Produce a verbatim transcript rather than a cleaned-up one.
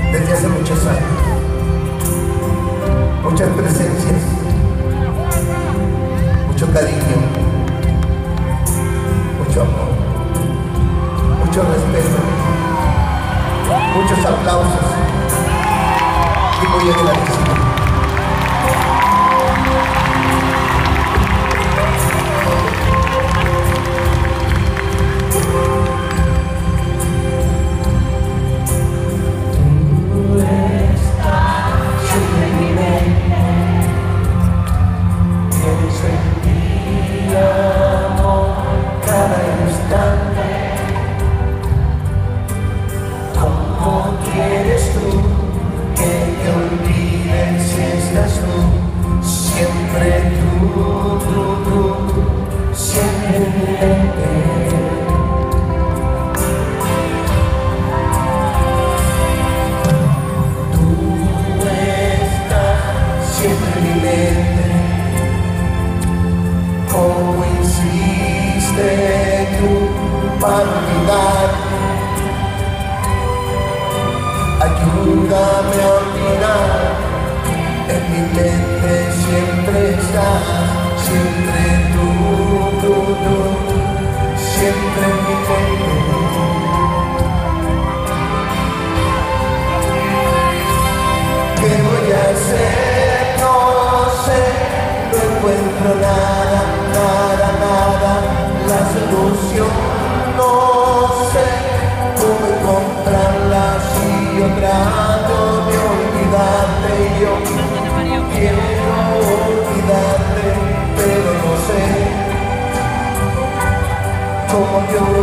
desde hace muchos años. Muchas presencias, mucho cariño, mucho amor, mucho respeto, muchos aplausos y muy agradecido. Para olvidar, ayúdame a olvidar, en mi mente siempre estás, siempre tú, tú, tú, siempre en mi mente. ¿Qué voy a hacer? No sé, no encuentro nada, nada, nada, la solución. No sé cómo encontrarla si yo trato de olvidarte y yo quiero olvidarte, pero no sé cómo yo